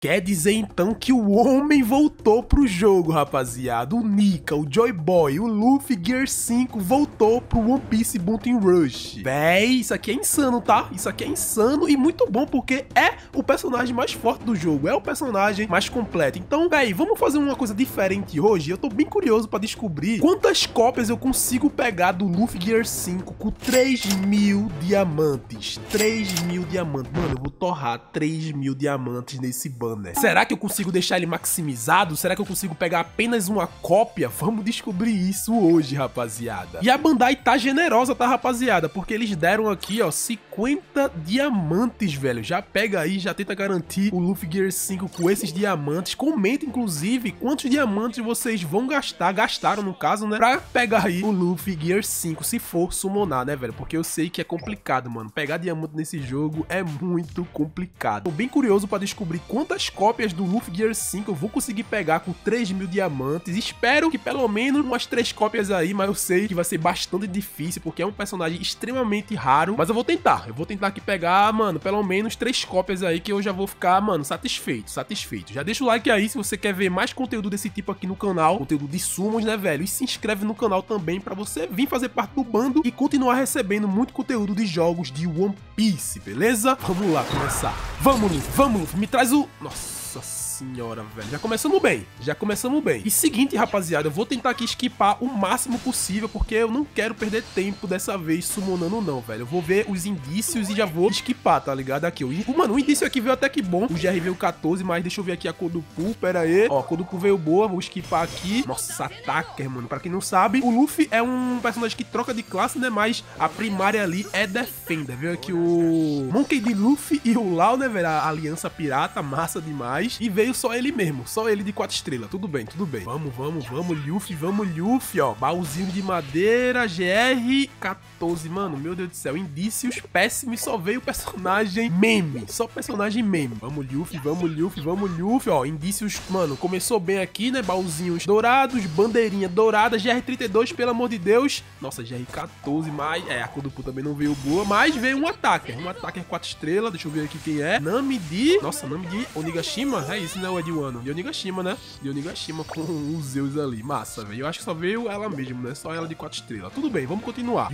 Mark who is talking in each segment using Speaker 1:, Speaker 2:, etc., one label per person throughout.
Speaker 1: Quer dizer então que o homem voltou pro jogo, rapaziada. O Nika, o Joy Boy, o Luffy Gear 5 voltou pro One Piece Bunting Rush. Véi, isso aqui é insano, tá? Isso aqui é insano e muito bom, porque é o personagem mais forte do jogo, é o personagem mais completo. Então, véi, vamos fazer uma coisa diferente hoje. Eu tô bem curioso pra descobrir quantas cópias eu consigo pegar do Luffy Gear 5 com 3.000 diamantes. 3.000 diamantes. Mano, eu vou torrar 3.000 diamantes nesse banner. Será que eu consigo deixar ele maximizado? Será que eu consigo pegar apenas uma cópia? Vamos descobrir isso hoje, rapaziada. E a Bandai tá generosa, tá, rapaziada? Porque eles deram aqui, ó, 50 diamantes, velho. Já pega aí, já tenta garantir o Luffy Gear 5 com esses diamantes. Comenta, inclusive, quantos diamantes vocês vão gastar, gastaram no caso, né, pra pegar aí o Luffy Gear 5, se for summonar, né, velho? Porque eu sei que é complicado, mano. Pegar diamante nesse jogo é muito complicado. Tô bem curioso pra descobrir quantas cópias do Luffy Gear 5 eu vou conseguir pegar com 3.000 diamantes. Espero que pelo menos umas 3 cópias aí, mas eu sei que vai ser bastante difícil, porque é um personagem extremamente raro. Mas eu vou tentar aqui pegar, mano, pelo menos 3 cópias aí, que eu já vou ficar, mano, satisfeito. Já deixa o like aí se você quer ver mais conteúdo desse tipo aqui no canal, conteúdo de summons, né, velho? E se inscreve no canal também pra você vir fazer parte do bando e continuar recebendo muito conteúdo de jogos de One Piece, beleza? Vamos lá começar. Vamos, Luffy, me traz o... Nossa senhora, velho. Já começamos bem. E seguinte, rapaziada, eu vou tentar aqui esquipar o máximo possível, porque eu não quero perder tempo dessa vez summonando não, velho. Eu vou ver os indícios e já vou esquipar, tá ligado? Aqui, mano, o indício aqui veio até que bom. O GR veio 14, mas deixa eu ver aqui a cor do pool, pera aí. Ó, a cor do pool veio boa, vou esquipar aqui. Nossa, Attacker, mano. Pra quem não sabe, o Luffy é um personagem que troca de classe, né? Mas a primária ali é Defender. Veio aqui o Monkey D. Luffy e o Lau, né, velho? A aliança pirata, massa demais. E veio só ele mesmo, só ele de 4 estrelas. Tudo bem. Vamos, Luffy, ó. Baúzinho de madeira, GR 14, mano, meu Deus do céu. Indícios péssimos, só veio personagem meme. Só personagem meme. Vamos, Luffy, ó. Indícios, mano, começou bem aqui, né? Baúzinhos dourados, bandeirinha dourada, GR32, pelo amor de Deus. Nossa, GR14, mas... a cor do Poo também não veio boa, mas veio um Attacker. 4 estrelas, deixa eu ver aqui quem é. Nami de Onigashima. É isso, né? O de Wano. De Onigashima, né? De Onigashima com os Zeus ali. Massa, velho. Eu acho que só veio ela mesmo, né? Só ela de 4 estrelas. Tudo bem, vamos continuar.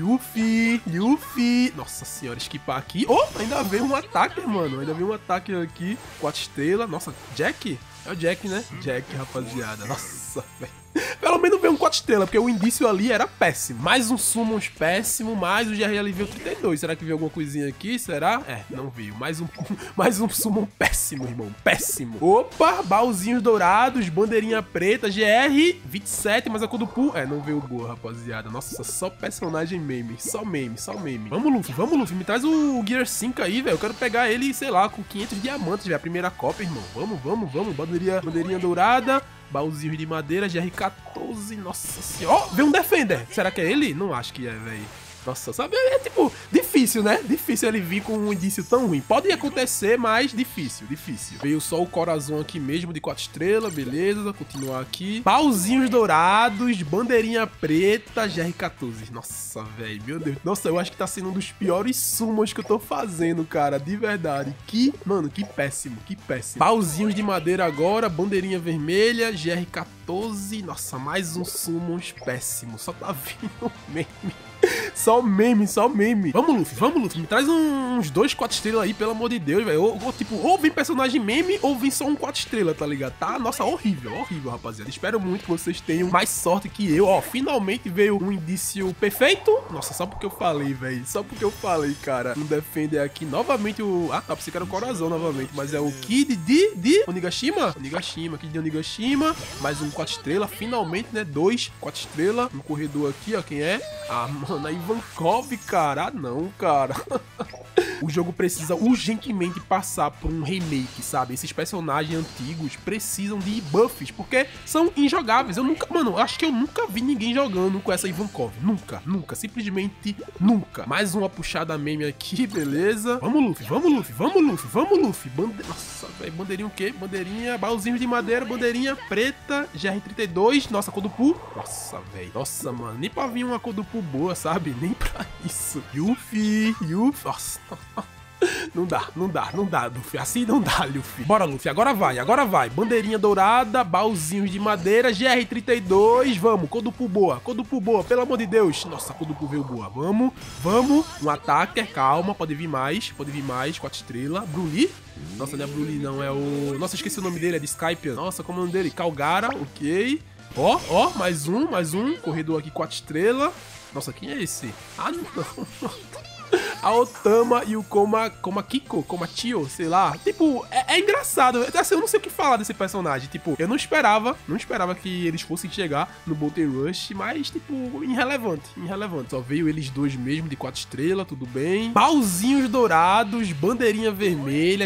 Speaker 1: Luffy. Nossa senhora, esquipar aqui. Oh, ainda veio um Attacker, mano. Ainda veio um Attacker aqui. 4 estrelas. Nossa, Jack? É o Jack, né? Jack, rapaziada. Nossa, velho. Pelo menos veio um 4 estrelas, porque o indício ali era péssimo. Mais um summons péssimo, mais o GR ali veio 32. Será que veio alguma coisinha aqui? Será? Não veio. Mais um summon péssimo, irmão. Péssimo. Opa, baúzinhos dourados, bandeirinha preta, GR 27, mas a cor do pool... não veio boa, rapaziada. Nossa, só personagem meme. Só meme. Vamos, Luffy. Me traz o Gear 5 aí, velho. Eu quero pegar ele, sei lá, com 500 diamantes, velho. A primeira cópia, irmão. Vamos. Bandeirinha dourada. Baúzinho de madeira, GR14, nossa senhora. Ó, veio um Defender. Será que é ele? Não acho que é, velho. Nossa, sabe? É tipo, difícil, né? Difícil ele vir com um indício tão ruim. Pode acontecer, mas difícil. Veio só o coração aqui mesmo de 4 estrelas, beleza. Continuar aqui. Baúzinhos dourados, bandeirinha preta, GR14. Nossa, velho, meu Deus. Nossa, eu acho que tá sendo um dos piores summons que eu tô fazendo, cara. De verdade. Mano, que péssimo. Baúzinhos de madeira agora, bandeirinha vermelha, GR14. Nossa, mais um summons péssimo. Só tá vindo meme. Só meme. Vamos, Luffy. Me traz uns 2 4 estrelas aí, pelo amor de Deus, velho. Ou vem personagem meme, ou vem só um 4 estrelas, tá ligado? Tá, nossa, horrível, rapaziada. Espero muito que vocês tenham mais sorte que eu. Ó, finalmente veio um indício perfeito. Nossa, só porque eu falei, velho. Cara. Um Defender aqui. Novamente o... tá, pensei que era o coração novamente. Mas é o Kid de Onigashima. Kid de Onigashima. Mais um 4 estrelas. Finalmente, né? 2 4 estrelas. Um corredor aqui, ó. Quem é? Mano, a Ivankov, cara. Não, cara. O jogo precisa urgentemente passar por um remake, sabe? Esses personagens antigos precisam de buffs, porque são injogáveis. Mano, acho que eu nunca vi ninguém jogando com essa Ivankov. Nunca. Simplesmente nunca. Mais uma puxada meme aqui, beleza? Vamos, Luffy. Nossa, velho. Bandeirinha o quê? Bandeirinha, baúzinho de madeira, bandeirinha preta, GR32. Nossa, cor do pool. Nossa, velho. Nossa, mano. Nem pra vir uma cor do pool boa, sabe? Nem pra isso. Yuffie. Nossa. Não dá, Luffy. Assim não dá, Luffy. Bora, Luffy. Agora vai. Bandeirinha dourada, baúzinhos de madeira, GR32. Vamos, Kodopu boa. Pelo amor de Deus. Nossa, Kodopu veio boa. Vamos. Um ataque, calma. Pode vir mais. 4 estrelas. Broly. Nossa, não é Broly, não. É o... Nossa, esqueci o nome dele. É de Skypian. Nossa, como é o nome dele? Calgara, ok. Ó, mais um. Corredor aqui, 4 estrelas. Nossa, quem é esse? Ah, não. A Otama e o Komakiko, sei lá. Tipo, é engraçado. Assim, eu não sei o que falar desse personagem. Tipo, eu não esperava que eles fossem chegar no Boulder Rush, mas, tipo, irrelevante. Só veio eles dois mesmo, de 4 estrelas, tudo bem. Baúzinhos dourados, bandeirinha vermelha,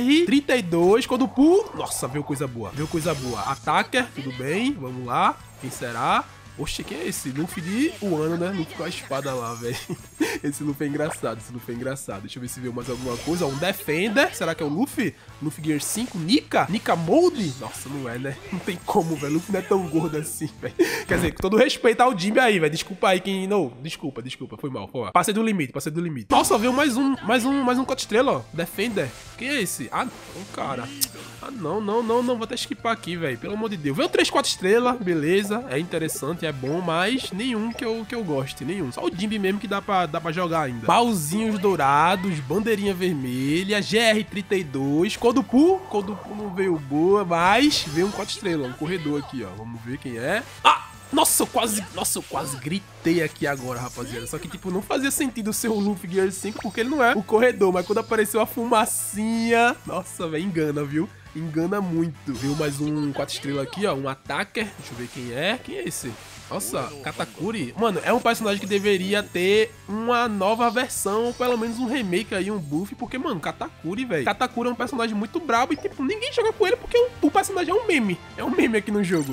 Speaker 1: GR32, Kodopu. Nossa, veio coisa boa. Attacker, tudo bem, vamos lá. Quem será? Oxe, quem é esse? Luffy de Wano, né? Luffy com a espada lá, velho. Esse Luffy é engraçado, Deixa eu ver se veio mais alguma coisa. Um Defender. Será que é o Luffy? Luffy Gear 5. Nika Mold? Nossa, não é, né? Não tem como, velho. Luffy não é tão gordo assim, velho. Quer dizer, com todo respeito ao Jimmy aí, velho. Desculpa aí quem... Não, desculpa. Foi mal. Passei do limite. Nossa, veio mais um 4 estrelas, ó. Defender. Quem é esse? Ah, não, cara. Ah, não. Vou até skipar aqui, velho. Pelo amor de Deus. Veio 3, 4 estrelas. Beleza. É interessante, é bom, mas nenhum que eu goste. Nenhum. Só o Jimby mesmo que dá pra jogar ainda. Baúzinhos dourados. Bandeirinha vermelha. GR32. Kodopu não veio boa, mas veio um 4 estrelas. Um corredor aqui, ó. Vamos ver quem é. Ah! Nossa, eu quase gritei aqui agora, rapaziada. Só que, tipo, não fazia sentido ser o Luffy Gear 5, porque ele não é o corredor. Mas quando apareceu a fumacinha... Nossa, velho, engana, viu? Engana muito. Veio mais um 4 estrelas aqui, ó. Um Attacker. Deixa eu ver quem é. Quem é esse? Nossa, Katakuri. Mano, é um personagem que deveria ter uma nova versão, ou pelo menos um remake aí, um buff, porque, mano, Katakuri, velho. Katakuri é um personagem muito brabo e, tipo, ninguém joga com ele porque o personagem é um meme. É um meme aqui no jogo.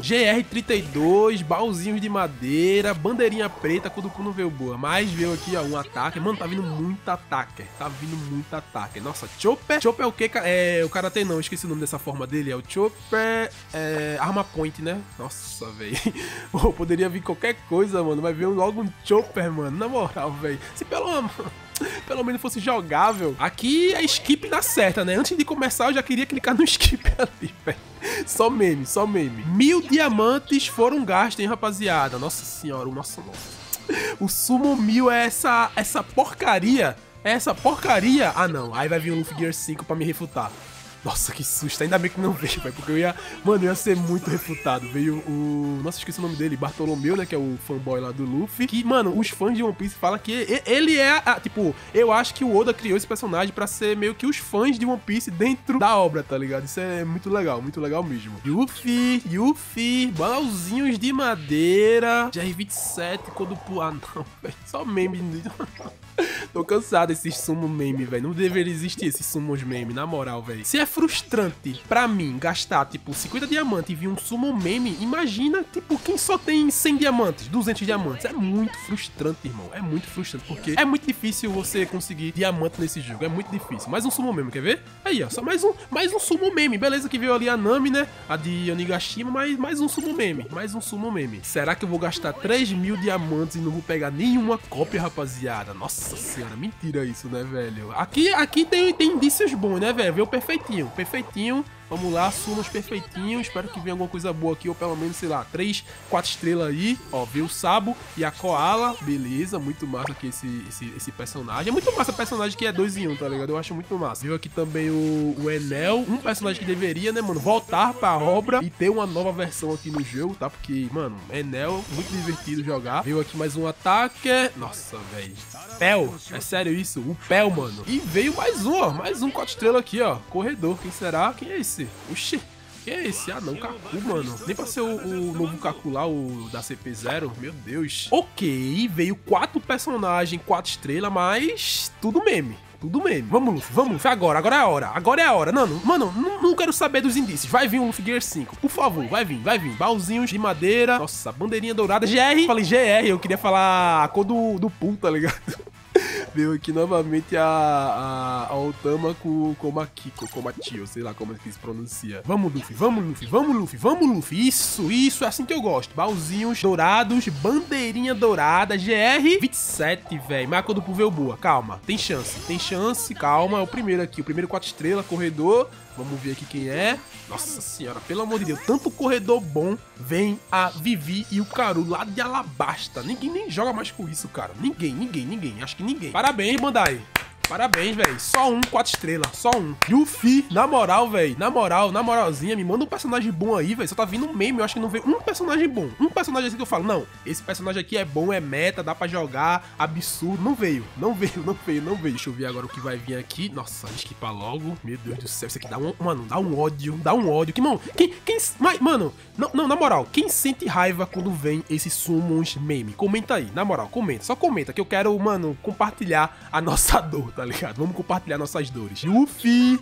Speaker 1: GR32, baúzinhos de madeira, bandeirinha preta, Kodopu não veio boa. Mas veio aqui, ó, um ataque. Mano, tá vindo muito ataque. Nossa, Chopper. Chopper é o quê? É o Karate não, esqueci o nome dessa forma dele. É o Chopper, Arma Point, né? Nossa, velho. Poderia vir qualquer coisa, mano, mas veio logo um Chopper, mano. Na moral, velho. Se pelo menos fosse jogável. Aqui é skip na certa, né? Antes de começar, eu já queria clicar no skip ali, velho. Só meme. 1000 diamantes foram gastos, hein, rapaziada? Nossa senhora, nossa. O Summon 1000 é essa porcaria. Ah, não. Aí vai vir o Luffy Gear 5 pra me refutar. Nossa, que susto. Ainda bem que não veio, velho. Porque eu ia ser muito refutado. Veio o... Nossa, esqueci o nome dele. Bartolomeu, né? Que é o fanboy lá do Luffy. Que, mano, os fãs de One Piece falam que ele é... tipo, eu acho que o Oda criou esse personagem pra ser meio que os fãs de One Piece dentro da obra, tá ligado? Isso é muito legal mesmo. Yuffie. Baúzinhos de madeira. GR27, Kodopu... Ah, não, velho. Só meme. Tô cansado desses summon meme, velho. Não deveria existir esses summons meme, na moral, velho. Se é frustrante pra mim gastar, tipo, 50 diamantes e vir um summon meme, imagina, tipo, quem só tem 100 diamantes, 200 diamantes. É muito frustrante, irmão. É muito frustrante, porque é muito difícil você conseguir diamante nesse jogo. É muito difícil. Mais um summon meme, quer ver? Aí, ó, só mais um summon meme. Beleza que veio ali a Nami, né? A de Onigashima, mas mais um summon meme. Será que eu vou gastar 3.000 diamantes e não vou pegar nenhuma cópia, rapaziada? Nossa senhora, mentira isso, né, velho? Aqui tem indícios bons, né, velho? Veio perfeitinho. Vamos lá, summons perfeitinhos. Espero que venha alguma coisa boa aqui, ou pelo menos, sei lá, 3, 4 estrelas aí. Ó, veio o Sabo e a Koala. Beleza, muito massa aqui esse personagem. É muito massa o personagem que é 2 em 1, tá ligado? Eu acho muito massa. Veio aqui também o Enel, um personagem que deveria, né, mano, voltar pra obra e ter uma nova versão aqui no jogo, tá? Porque, mano, Enel, muito divertido jogar. Veio aqui mais um ataque. Nossa, velho. Pel, é sério isso? O Pel, mano. E veio mais um 4 estrelas aqui, ó. Corredor, quem será? Quem é esse? Oxi, que é esse? Ah, não, Kaku, mano. Nem pra ser o novo Kaku lá, o da CP0. Meu Deus. Ok, veio 4 personagens, 4 estrelas, mas tudo meme. Vamos, Luffy. Agora é a hora. Mano, não quero saber dos indícios. Vai vir um Luffy Gear 5. Por favor, vai vir. Baúzinhos de madeira. Nossa, bandeirinha dourada. GR. Falei GR, eu queria falar a cor do pool, tá ligado? Veio aqui novamente a Otama com Komakiko, Komatio, sei lá como é que se pronuncia. Vamos, Luffy, vamos, Luffy, vamos, Luffy, vamos, Luffy. Isso, é assim que eu gosto. Baúzinhos dourados, bandeirinha dourada, GR27, velho. Mas quando tu veio boa, calma. Tem chance, calma. É o primeiro aqui, o primeiro 4 estrelas, corredor. Vamos ver aqui quem é. Nossa senhora, pelo amor de Deus, tanto corredor bom. Vem a Vivi e o Karu lá de Alabasta. Ninguém nem joga mais com isso, cara. Ninguém. Acho que ninguém. Parabéns, Bandai. Parabéns, velho. Só um 4 estrelas, só um. Yuffie, na moral, velho. Na moralzinha, me manda um personagem bom aí, velho. Só tá vindo um meme, eu acho que não veio um personagem bom. Um personagem assim que eu falo, não, esse personagem aqui é bom, é meta, dá pra jogar, absurdo. Não veio. Deixa eu ver agora o que vai vir aqui. Nossa, esquipa logo. Meu Deus do céu, isso aqui dá um ódio. Que, mano, mano, não, na moral, quem sente raiva quando vem esses summons meme? Comenta aí, na moral, só comenta que eu quero, mano, compartilhar a nossa dor, tá ligado? Vamos compartilhar nossas dores. Yuffie,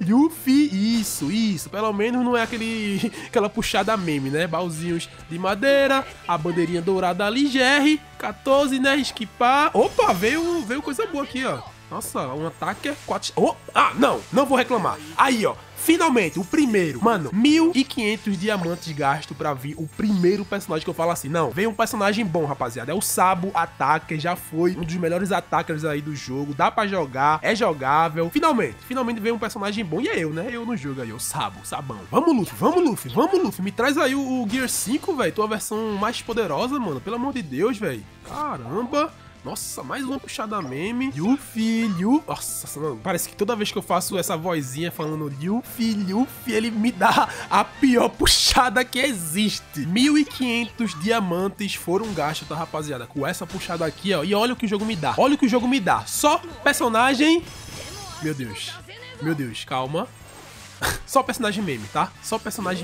Speaker 1: isso. Pelo menos não é aquela puxada meme, né? Baúzinhos de madeira, a bandeirinha dourada ali, GR14, né? Esquipar. Opa, veio coisa boa aqui, ó. Nossa, um ataque é 4... Oh, não vou reclamar. Aí, ó. Finalmente, o primeiro. Mano, 1.500 diamantes gasto pra vir o primeiro personagem que eu falo assim. Não, veio um personagem bom, rapaziada. É o Sabo Attacker, já foi um dos melhores attackers aí do jogo. Dá pra jogar, é jogável. Finalmente veio um personagem bom. E é eu, né? Eu no jogo aí, o Sabão. Vamos, Luffy. Me traz aí o Gear 5, velho. Tua versão mais poderosa, mano. Pelo amor de Deus, velho. Caramba. Nossa, mais uma puxada meme. Yuffie. Nossa, mano, parece que toda vez que eu faço essa vozinha falando Yuffie, ele me dá a pior puxada que existe. 1.500 diamantes foram gastos, tá, rapaziada? Com essa puxada aqui, ó. E olha o que o jogo me dá. Só personagem... Meu Deus, calma. Só personagem meme, tá? Só personagem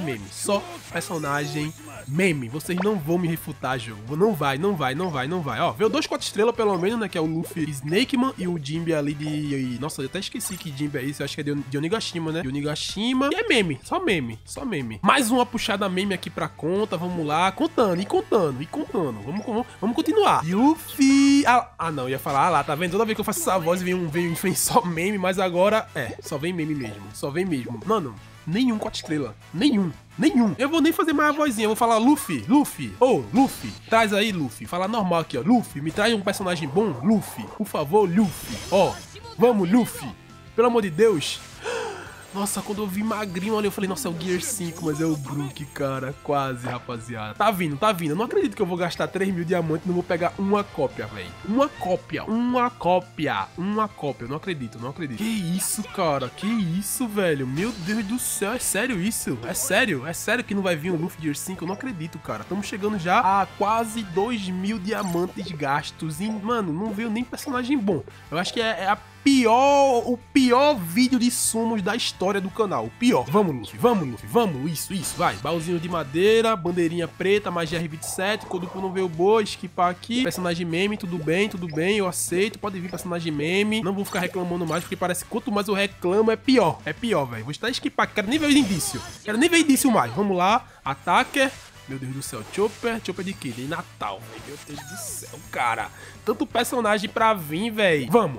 Speaker 1: meme. Vocês não vão me refutar, jogo. Não vai. Ó, veio 2 4 estrelas pelo menos, né? Que é o Luffy Snakeman e o Jinbe ali de... Nossa, eu até esqueci que Jinbe é isso. Eu acho que é de Onigashima, né? De Onigashima. E é meme. Só meme. Mais uma puxada meme aqui pra conta. Vamos lá. Contando. Vamos continuar. Yuffie... Não. Ia falar, lá, tá vendo? Toda vez que eu faço essa voz vem só meme. Mas agora, só vem meme mesmo. Mano, nenhum 4 estrelas. Nenhum. Eu vou nem fazer mais a vozinha. Eu vou falar Luffy. Luffy. Traz aí, Luffy. Falar normal aqui, ó. Luffy, me traz um personagem bom. Luffy. Por favor, Luffy. Ó, vamos, Luffy. Pelo amor de Deus. Nossa, quando eu vi magrinho, olha, eu falei, nossa, é o Gear 5, mas é o Brook, cara. Quase, rapaziada. Tá vindo. Eu não acredito que eu vou gastar 3.000 diamantes e não vou pegar uma cópia, velho. Uma cópia. Eu não acredito. Que isso, cara? Que isso, velho? Meu Deus do céu, é sério isso? É sério que não vai vir um Luffy Gear 5? Eu não acredito, cara. Estamos chegando já a quase 2.000 diamantes gastos. E, mano, não veio nem personagem bom. Eu acho que é o pior vídeo de sumos da história do canal. O pior. Vamos, Luffy. Isso, vai. Baúzinho de madeira, bandeirinha preta, mais GR27. Quando não veio boa, esquipar aqui. Personagem meme, tudo bem, eu aceito. Pode vir personagem meme. Não vou ficar reclamando mais, porque parece que quanto mais eu reclamo, é pior. Velho. Vou estar esquipar, quero nem ver o indício. Mais. Vamos lá. Attacker. Meu Deus do céu, Chopper de quê? De Natal, velho. Meu Deus do céu, cara. Tanto personagem pra vir, velho. Vamos.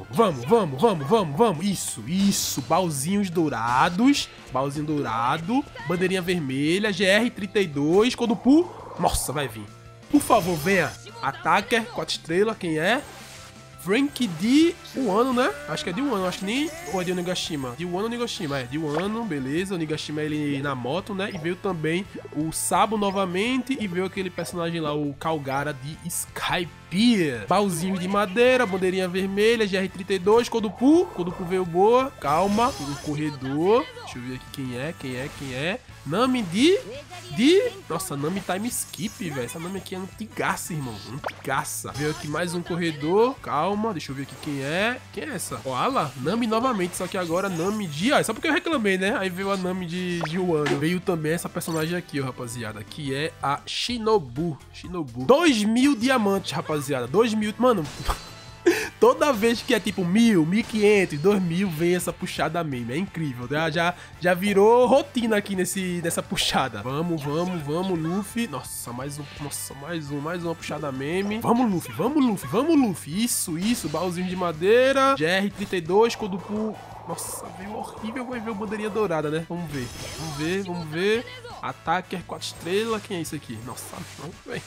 Speaker 1: Isso. Baúzinhos dourados. Baúzinho dourado. Bandeirinha vermelha. GR32. Quando nossa, vai vir. Por favor, venha. Attacker, 4 estrelas. Quem é? Frank de Wano, né? Acho que é de Wano, acho que nem... Ou é de Onigashima? De Wano, Onigashima, de Wano, beleza. Onigashima ele na moto, né? E veio também o Sabo novamente. E veio aquele personagem lá, o Calgara de Skypiea. Baúzinho de madeira, bandeirinha vermelha, GR32. Kodopu veio boa. Calma, um corredor. Deixa eu ver aqui quem é. Nami Nossa, Nami Time Skip, velho. Essa Nami aqui é antigaça, irmão. Antigaça. Veio aqui mais um corredor. Calma, deixa eu ver aqui quem é. Quem é essa? Olha, Nami novamente. Só que agora Nami de... só porque eu reclamei, né? Aí veio a Nami de Wano. Veio também essa personagem aqui, ó, rapaziada. Que é a Shinobu. 2.000 diamantes, rapaziada. 2.000... Mano... Toda vez que é tipo 1000, 1500, 2000, vem essa puxada meme. É incrível. Já virou rotina aqui nessa puxada. Vamos, Luffy. Nossa, mais uma puxada meme. Vamos, Luffy. Isso. Baúzinho de madeira. GR32, Kodopu. Nossa, veio horrível, vai ver o bandeirinha dourada, né? Vamos ver. Attacker 4 estrelas. Quem é isso aqui? Nossa, não, velho.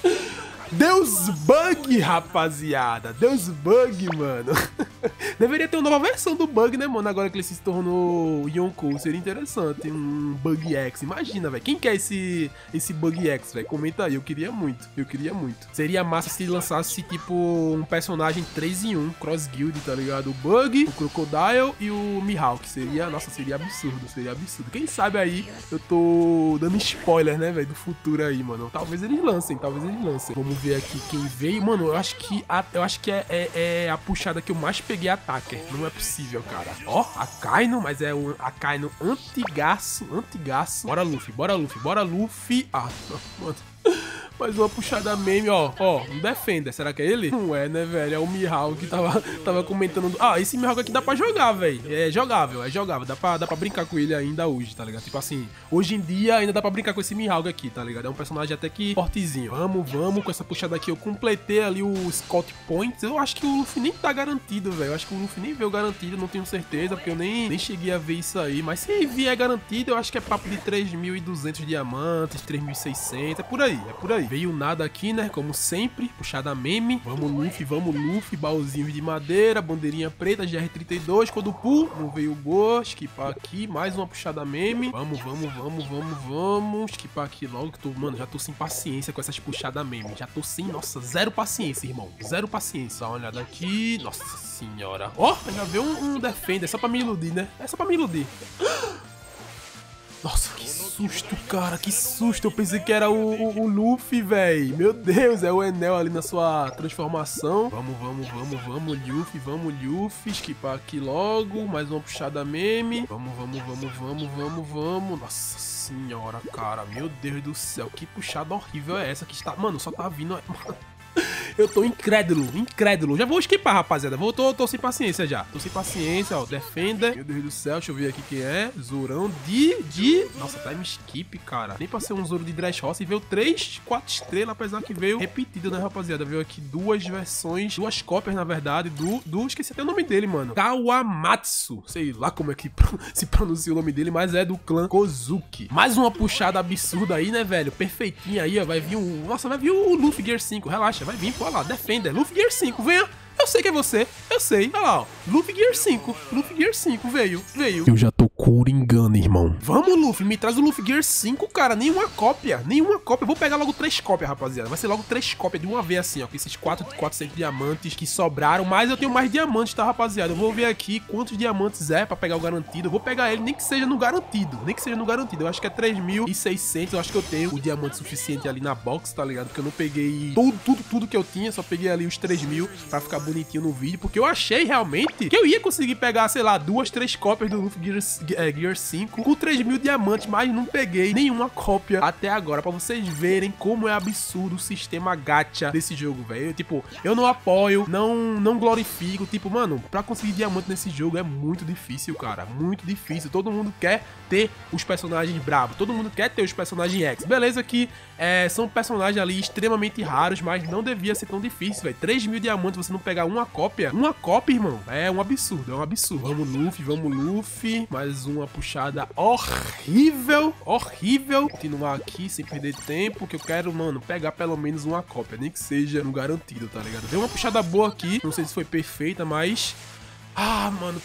Speaker 1: Deus Bug, rapaziada. Deus Bug, mano. Deveria ter uma nova versão do Bug, né, mano? Agora que ele se tornou Yonkou. Seria interessante. Um Bug X. Imagina, velho. Quem quer esse Bug X, velho? Comenta aí. Eu queria muito. Seria massa se lançasse, tipo, um personagem 3 em 1. Cross Guild, tá ligado? O Bug, o Crocodile e o Mihawk. Nossa, seria absurdo. Quem sabe aí eu tô dando spoiler, né, velho? Do futuro aí, mano. Talvez eles lancem. Vamos ver aqui quem veio. Mano, eu acho que é a puxada que eu mais peguei Attacker. Não é possível, cara. Ó, Akainu, mas é o Akainu antigaço. Bora, Luffy. Ah, não, mano. Mais uma puxada meme, ó, um Defender, será que é ele? Não é, né, velho, é o Mihawk que tava comentando. Ah, esse Mihawk aqui dá pra jogar, velho, é jogável, dá pra brincar com ele ainda hoje, tá ligado? Tipo assim, hoje em dia ainda dá pra brincar com esse Mihawk aqui, tá ligado? É um personagem até que fortezinho. Vamos, com essa puxada aqui eu completei ali o Scott Points. Eu acho que o Luffy nem tá garantido, velho, eu acho que o Luffy nem veio garantido, não tenho certeza, porque eu nem cheguei a ver isso aí, mas se vier garantido, eu acho que é papo de 3.200 diamantes, 3.600, é por aí. Veio nada aqui, né? Como sempre, puxada meme. Vamos, Luffy. Baúzinho de madeira, bandeirinha preta, GR32, Kodopu. Não veio boa. Esquipar aqui. Mais uma puxada meme. Vamos. Esquipar aqui logo que tô, mano, já tô sem paciência com essas puxadas meme. Nossa, zero paciência, irmão. Zero paciência. Dá uma olhada aqui. Nossa senhora. Ó, já veio um Defender. É só pra me iludir, né? É só pra me iludir. Nossa, que susto, cara, que susto. Eu pensei que era o Luffy, velho. Meu Deus, é o Enel ali na sua transformação. Vamos, Luffy. Esquipar aqui logo. Mais uma puxada meme. Vamos. Nossa senhora, cara. Meu Deus do céu, que puxada horrível é essa que está... Mano, só tá vindo... Eu tô incrédulo. Já vou esquipar, rapaziada. Tô sem paciência já. Ó. Defender. Meu Deus do céu, deixa eu ver aqui quem é. Zorão Nossa, time skip, cara. Nem pra ser um Zoro de Dressrosa. E veio 4 estrelas, apesar que veio repetido, né, rapaziada? Veio aqui duas cópias, na verdade, esqueci até o nome dele, mano. Kawamatsu. Sei lá como é que se pronuncia o nome dele, mas é do clã Kozuki. Mais uma puxada absurda aí, né, velho? Perfeitinha aí, ó. Vai vir o Luffy Gear 5. Relaxa, vai vir, pô, olha lá, Defender, Luffy Gear 5, venha. Eu sei que é você, eu sei. Olha lá, ó, Luffy Gear 5 veio. Eu já tô coringando, irmão. Vamos, Luffy, me traz o Luffy Gear 5, cara, nenhuma cópia. Eu vou pegar logo 3 cópias, rapaziada. Vai ser logo 3 cópias de uma vez assim, ó, com esses 400 diamantes que sobraram. Mas eu tenho mais diamantes, tá, rapaziada? Eu vou ver aqui quantos diamantes é pra pegar o garantido. Eu vou pegar ele, nem que seja no garantido. Eu acho que é 3.600, eu acho que eu tenho o diamante suficiente ali na box, tá ligado? Porque eu não peguei tudo que eu tinha, só peguei ali os 3.000 pra ficar bonitinho no vídeo, porque eu achei realmente que eu ia conseguir pegar, sei lá, 2, 3 cópias do Luffy Gear 5 com 3.000 diamantes, mas não peguei nenhuma cópia até agora, pra vocês verem como é absurdo o sistema gacha desse jogo, velho. Tipo, eu não apoio, não glorifico, tipo, mano, pra conseguir diamante nesse jogo é muito difícil, cara, muito difícil. Todo mundo quer ter os personagens bravos, todo mundo quer ter os personagens X. Beleza que são personagens ali extremamente raros, mas não devia ser tão difícil, velho. 3.000 diamantes, você não pegar uma cópia, irmão, é um absurdo, Vamos, Luffy, mais uma puxada horrível. Continuar aqui sem perder tempo, que eu quero, mano, pegar pelo menos uma cópia, nem que seja no garantido, tá ligado? Deu uma puxada boa aqui, não sei se foi perfeita, mas... Ah, mano,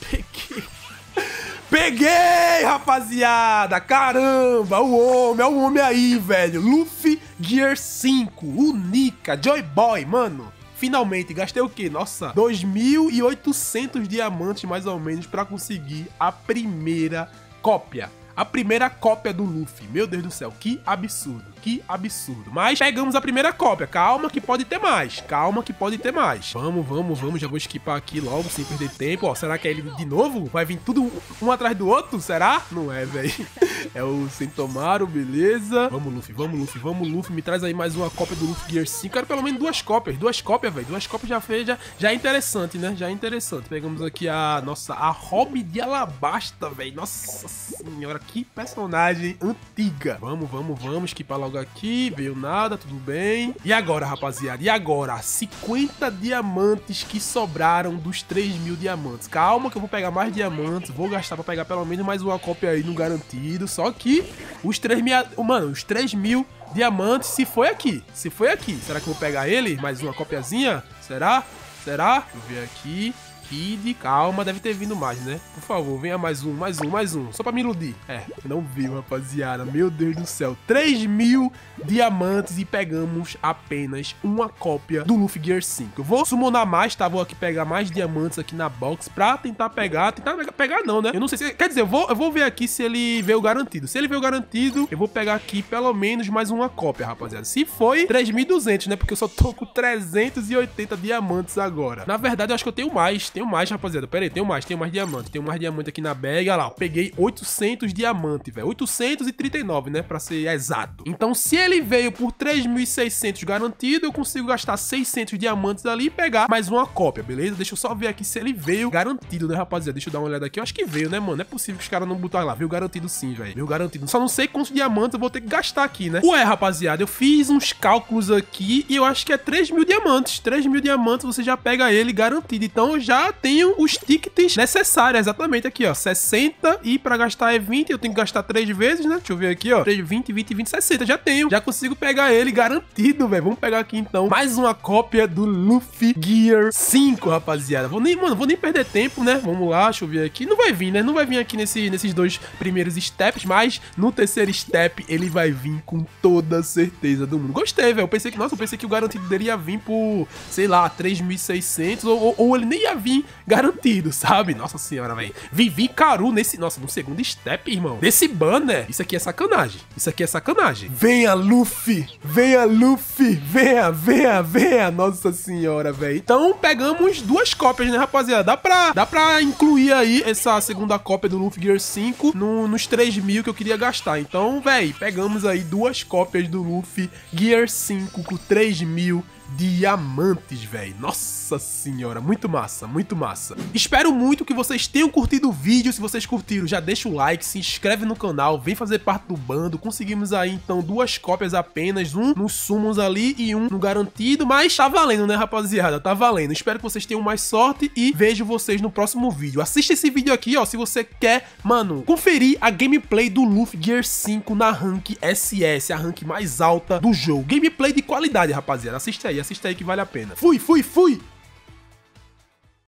Speaker 1: Peguei, rapaziada! Caramba, o homem aí, velho. Luffy Gear 5, o Nika, Joy Boy, mano. Finalmente, gastei o quê? Nossa, 2.800 diamantes mais ou menos pra conseguir a primeira cópia. a primeira cópia do Luffy. Meu Deus do céu, que absurdo, que absurdo. Mas pegamos a primeira cópia, calma que pode ter mais, calma que pode ter mais. Vamos, já vou esquipar aqui logo, sem perder tempo. Ó, será que é ele de novo? Vai vir tudo um atrás do outro, será? Não é, velho. É o Sentomaru, beleza. Vamos, Luffy, me traz aí mais uma cópia do Luffy Gear 5. Quero pelo menos duas cópias, velho. Duas cópias já fez, já é interessante, né? Já é interessante. Pegamos aqui a Robin de Alabasta, velho. Nossa senhora, que personagem antiga. Vamos, esquipar logo aqui. Veio nada, tudo bem. E agora, rapaziada? E agora? 50 diamantes que sobraram dos 3.000 diamantes. Calma que eu vou pegar mais diamantes. Vou gastar pra pegar pelo menos mais uma cópia aí no garantido. Só que os 3.000... Mano, os 3.000 diamantes se foi aqui. Será que eu vou pegar ele? Mais uma copiazinha? Será? Deixa eu ver aqui. Kid, calma, deve ter vindo mais, né? Por favor, venha mais um. Só pra me iludir. Não viu, rapaziada. Meu Deus do céu. 3.000 diamantes e pegamos apenas uma cópia do Luffy Gear 5. Eu vou summonar mais, tá? Vou aqui pegar mais diamantes aqui na box pra tentar pegar. Pegar não, né? Eu não sei se... Quer dizer, eu vou ver aqui se ele veio garantido. Se ele veio garantido, eu vou pegar aqui pelo menos mais uma cópia, rapaziada. Se foi 3.200, né? Porque eu só tô com 380 diamantes agora. Na verdade, eu acho que eu tenho mais. Tenho mais, rapaziada. Pera aí, tenho mais diamante. Tenho mais diamante aqui na bag. Olha lá, eu peguei 800 diamantes, velho. 839, né? Pra ser exato. Então, se ele veio por 3.600 garantido, eu consigo gastar 600 diamantes ali e pegar mais uma cópia, beleza? Deixa eu só ver aqui se ele veio garantido, né, rapaziada? Deixa eu dar uma olhada aqui. Eu acho que veio, né, mano? Não é possível que os caras não botaram lá. Veio garantido sim, velho. Veio garantido. Só não sei quantos diamantes eu vou ter que gastar aqui, né? Ué, rapaziada, eu fiz uns cálculos aqui e eu acho que é 3.000 diamantes. 3.000 diamantes você já pega ele garantido. Então, eu já tenho os tickets necessários, exatamente aqui, ó, 60 e pra gastar é 20, eu tenho que gastar 3 vezes, né? Deixa eu ver aqui, ó, 3, 20, 60, já tenho, já consigo pegar ele garantido, velho. Vamos pegar aqui, então, mais uma cópia do Luffy Gear 5, rapaziada. Vou nem perder tempo, né? Vamos lá, deixa eu ver aqui, não vai vir, né? Não vai vir aqui nesses dois primeiros steps, mas no terceiro step ele vai vir com toda certeza do mundo. Gostei, velho, eu pensei que o garantido dele ia vir por, sei lá, 3.600 ou ele nem ia vir garantido, sabe? Nossa senhora, velho. Vivi Karu nesse... Nossa, no segundo step, irmão. Nesse banner. Isso aqui é sacanagem. Venha, Luffy. Venha. Nossa senhora, velho. Então, pegamos duas cópias, né, rapaziada? Dá pra incluir aí essa segunda cópia do Luffy Gear 5 nos 3.000 que eu queria gastar. Então, velho, pegamos aí duas cópias do Luffy Gear 5 com 3.000 diamantes, velho. Nossa senhora, muito massa. Espero muito que vocês tenham curtido o vídeo. Se vocês curtiram, já deixa o like, se inscreve no canal, vem fazer parte do bando. Conseguimos aí, então, duas cópias apenas, um nos summons ali e um no garantido, mas tá valendo, né, rapaziada? Tá valendo. Espero que vocês tenham mais sorte e vejo vocês no próximo vídeo. Assista esse vídeo aqui, ó, se você quer, mano, conferir a gameplay do Luffy Gear 5 na rank SS, a rank mais alta do jogo. Gameplay de qualidade, rapaziada. Assista aí que vale a pena. Fui!